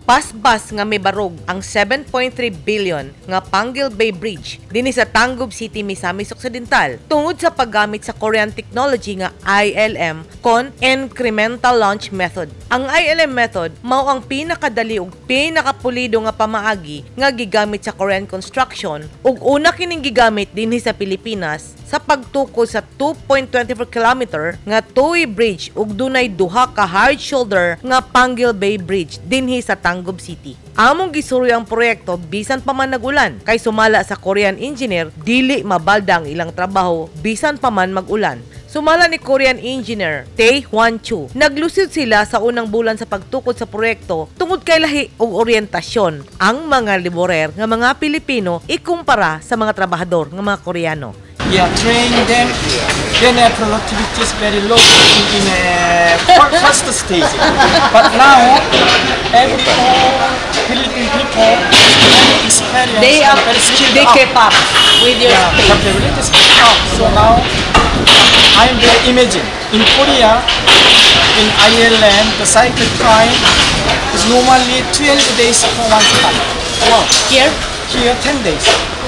Pasbas nga may barog ang 7.3 billion nga Panguil Bay Bridge dinhi sa Tangub City, Misamis Occidental tungod sa paggamit sa Korean technology nga ILM kon Incremental Launch Method. Ang ILM method mao ang pinakadali ug pinakapulido nga pamaagi nga gigamit sa Korean construction ug una kining gigamit dinhi sa Pilipinas sa pagtukod sa 2.24 km nga two-way bridge ug dunay duha ka hard shoulder nga Panguil Bay Bridge dinhi sa Tangub City. Among gisuroy ang proyekto bisan pa man nagulan kay sumala sa Korean engineer dili mabalda ang ilang trabaho bisan pa man magulan. Sumala ni Korean engineer Tae Hwan Chu. Naglusod sila sa unang bulan sa pagtukod sa proyekto tungod kay lahi og orientasyon ang mga laborer nga mga Pilipino ikumpara sa mga trabahador nga mga Koreano. Yeah, train them. Then productivity is very low in first stage. But now, every Philippine people experience They keep up with your capabilities. So now, I'm very imagine in Korea, in ILM, the cycle time is normally 12 days for one stop. Wow. Here 10 days.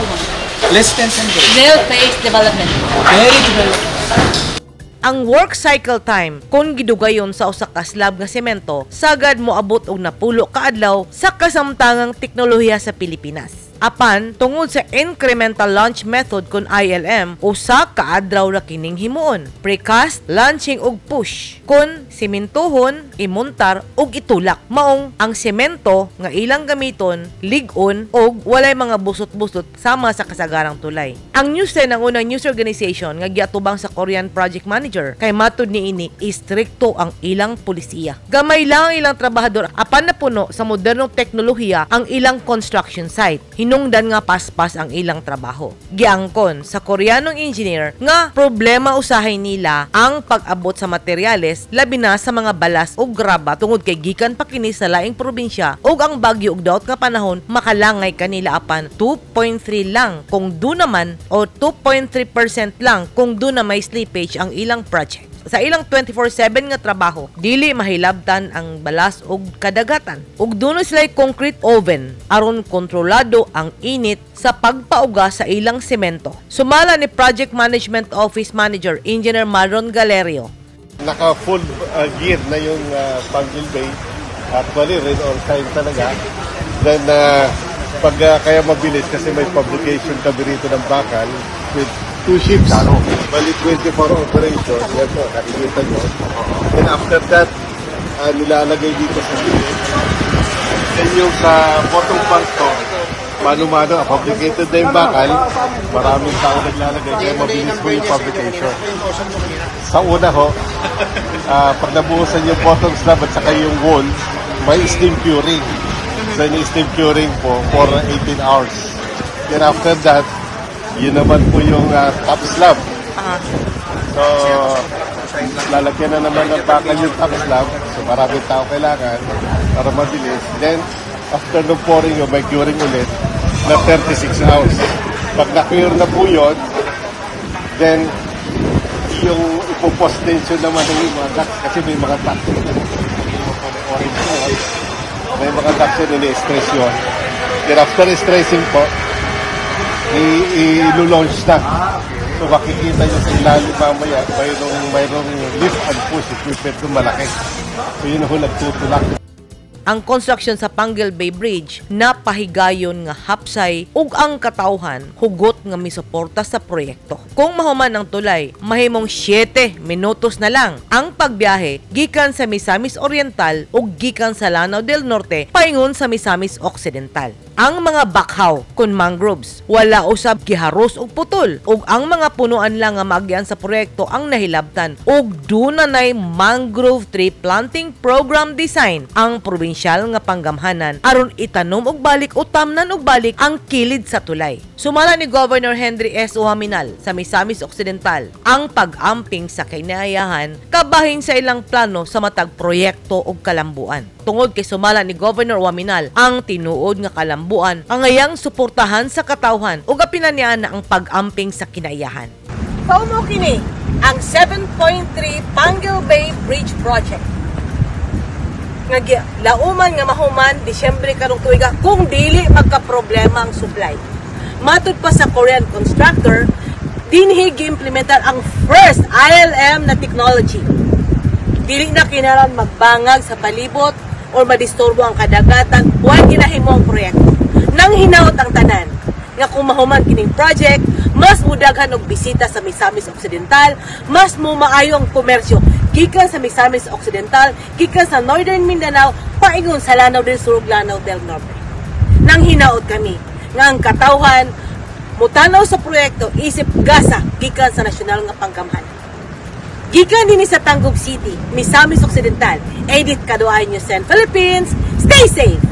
Less than 10 days. Snail-paced development. Very development. Ang work cycle time kung gidugayon sa usa ka slab nga semento sagad moabot og napulo ka adlaw sa kasamtangang teknolohiya sa Pilipinas. Apan tungod sa incremental launch method kun ILM, usa ka adlaw ra kining himuon. Precast, launching ug push. Kun sementohon, imontar ug itulak. Maong ang semento nga ilang gamiton lig-on ug walay mga busot-busot sama sa kasagarang tulay. Ang Newsen ang unang news organization nga giatubang sa Korean project manager kay matud niini istrikto ang ilang pulisiya. Gamay lang ang ilang trabahador apan napuno sa modernong teknolohiya ang ilang construction site. Hinungdan nga paspas ang ilang trabaho. Giangkon sa Koreanong engineer nga problema usahay nila ang pag-abot sa materyales labi na sa mga balas o graba tungod kay gikan pa kini sa laing probinsya ug ang bagyo ug daot nga panahon makalangay kanila apan 2.3 lang kung do naman o 2.3% lang kung do na may slippage ang ilang project. Sa ilang 24/7 nga trabaho, dili mahilabtan ang balas ug kadagatan. Ug duno sila'y concrete oven aron kontrolado ang init sa pagpauga sa ilang semento. Sumala ni Project Management Office Manager Engineer Maron Galerio. Naka full gear na yung Panguil Bay. Actually, rain on time talaga. Then, pag kaya mabilis kasi may publication kami rito ng bakal with 2 ships. Bali 24 operation. Yan po, nakikita nyo. And after that, nilalagay dito sa gilid. Then yung sa bottom part ko, mano-mano, publicated na yung bakal. Maraming tao naglalagay kaya mabilis po yung publication. Sa una ho, pag nabuhusan yung bottom slab at saka yung wall, may steam curing. So yung steam curing po for 18 hours. Then after that, yun naman po yung top slab. So, lalagyan na naman ng bakal yung top slab. So, maraming tao kailangan para mabilis. Then, after the pouring, may curing ulit na 36 hours. Pag na-cure na po yun, then, yung ipopost tension naman ng mga ducts kasi may mga ducts. May mga ducts yun, ini-stress yun. Then, after stressing po, i-launch na. So makikita nyo sa ilalim mamaya, mayroong lift and push equipment na malaki. So yun ho nagtutulak. Ang construction sa Panguil Bay Bridge napahigayon nga hapsay ug ang katawhan hugot nga misuporta sa proyekto. Kung mahuman ang tulay, mahimong 7 minutos na lang ang pagbiyahe gikan sa Misamis Oriental ug gikan sa Lanao del Norte paingon sa Misamis Occidental. Ang mga bakhaw kun mangroves wala usab giharos og putol ug ang mga punuan lang nga maagyan sa proyekto ang nahilabtan ug dunay mangrove tree planting program design ang probinsyal nga panggamhanan aron itanom og balik o tamnan og balik ang kilid sa tulay. Sumala ni Governor Henry S. Uhaminal sa Misamis Occidental ang pag-amping sa kinaayahan kabahin sa ilang plano sa matag proyekto og kalambuan. Tungod kay sumala ni Governor Uhaminal ang tinuod nga kalambuan ang ngayang suportahan sa katawhan ug apinanian na ang pag-amping sa kinaiyahan. Paumo kini ang 7.3 Panguil Bay Bridge Project. nga lauman nga mahuman Disyembre karong tuiga kung dili magka-problema ang supply. Matud pa sa Korean contractor, dinhi gi-implementar ang first ILM na technology. Dili na kinahanglan magbangag sa palibot o madisturbo ang kadagatan huwag ginahimo ang proyekto. Nang hinaot ang tanan nga kung mahuman kining project, mas mudaghan og bisita sa Misamis Occidental, mas maayo ang komersyo gikan sa Misamis Occidental, gikan sa Northern Mindanao, paingon sa Lanao del Sur ug Lanao del Norte. Nang hinaot kami nga ang katawhan mutanaw sa proyekto isip gasa gikan sa nasyonal nga panggamhanan. Gikan dinhi sa Tangog City, Misamis Occidental, Edith Caduay News and Philippines. Stay safe!